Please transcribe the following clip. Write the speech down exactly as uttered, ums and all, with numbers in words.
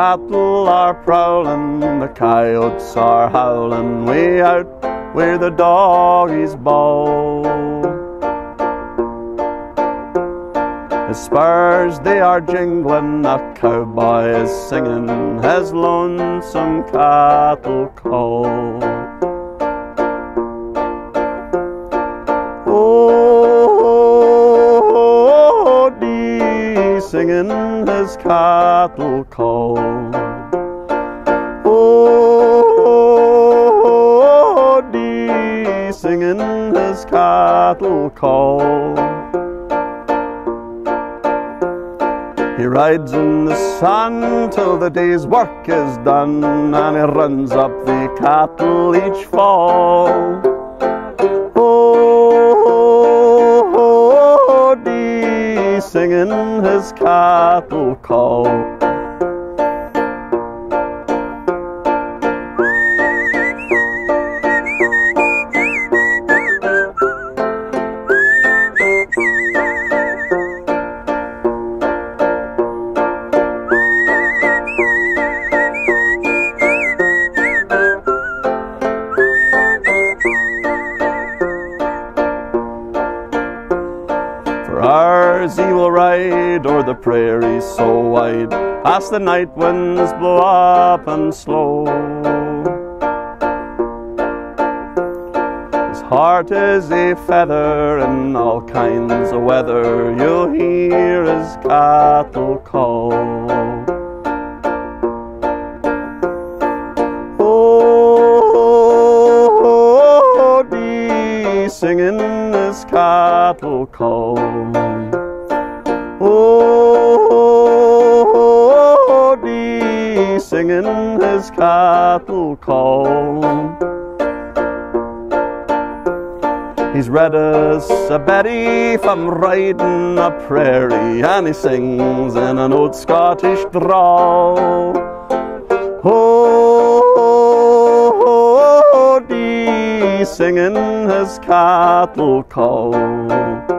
cattle are prowling, the coyotes are howling, way out where the doggies bawl. His spurs they are jingling, a cowboy is singing his lonesome cattle call. Oh, dee, singing his cattle call. Oh, dee, singing his cattle call. He rides in the sun till the day's work is done, and he runs up the cattle each fall. Oh, dee, singing his cattle call. Hours he will ride o'er the prairies so wide, past the night winds blow up and slow. His heart is a feather in all kinds of weather, you'll hear his cattle call. Oh, dee, singing his cattle call. Oh, dee, singing his cattle call. He's red as a berry from riding a prairie, and he sings in an old Scottish drawl. Oh, dee, singing his cattle call.